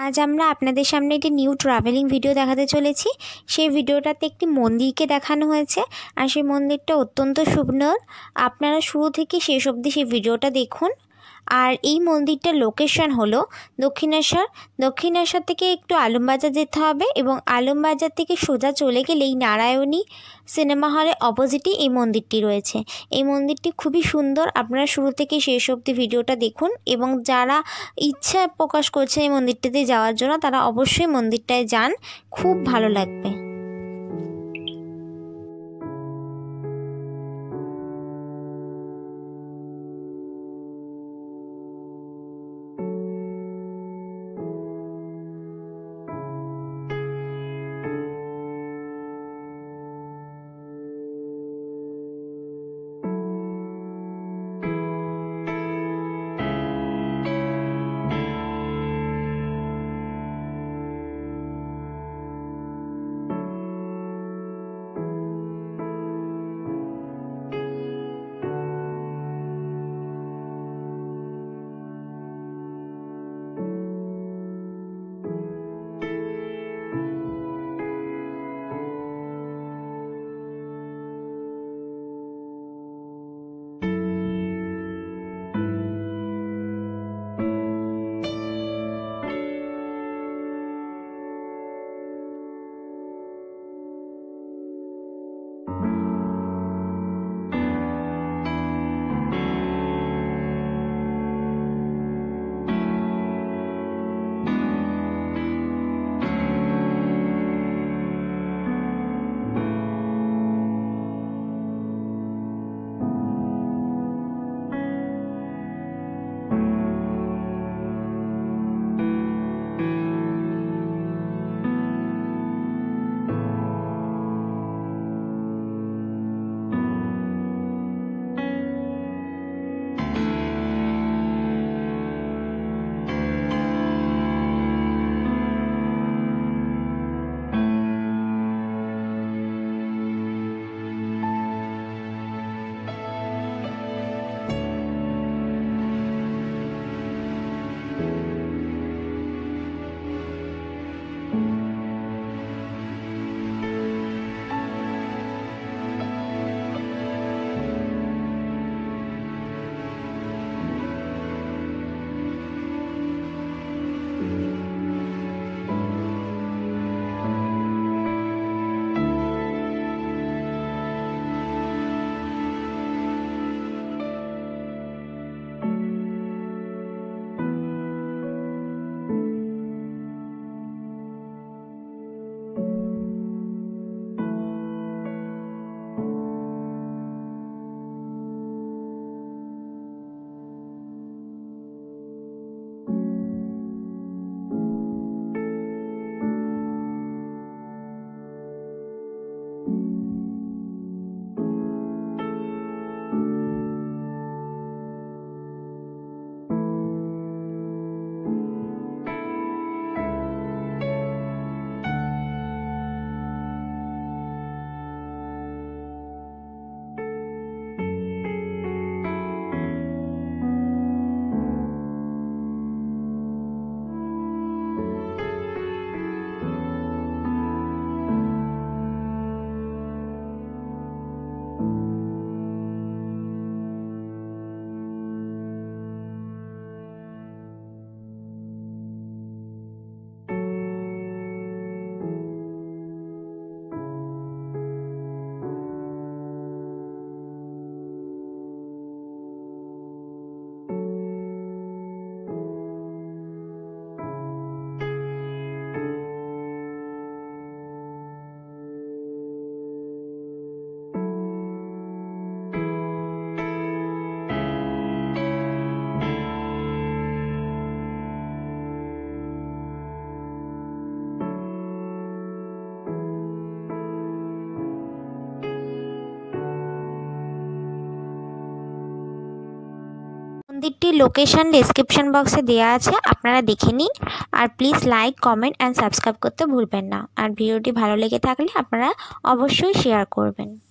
আজ আমরা আপনাদের সামনে একটি নিউ ট্রাভেলিং ভিডিও দেখাতে চলেছি। সেই ভিডিওটাতে একটি মন্দিরকে দেখানো হয়েছে আর সেই মন্দিরটা অত্যন্ত সুন্দর। আপনারা শুরু থেকে শেষ অবধি সেই ভিডিওটা দেখুন। আর এই মন্দিরটার লোকেশন হলো দক্ষিণেশ্বর। দক্ষিণেশ্বর থেকে একটু আলমবাজার যেতে হবে এবং আলমবাজার থেকে সোজা চলে গেলেই নারায়ণী সিনেমা হলের অপোজিটেই এই মন্দিরটি রয়েছে। এই মন্দিরটি খুবই সুন্দর, আপনারা শুরু থেকে শেষ অবধি ভিডিওটা দেখুন এবং যারা ইচ্ছা প্রকাশ করছে এই মন্দিরটাতে যাওয়ার জন্য তারা অবশ্যই মন্দিরটায় যান, খুব ভালো লাগবে। মন্দিরটির লোকেশন ডেসক্রিপশন বক্সে দেওয়া আছে, আপনারা দেখে নিন। আর please like, comment and subscribe করতে ভুলবেন না। আর ভিডিওটি ভালো লেগে থাকলে আপনারা অবশ্যই শেয়ার করবেন।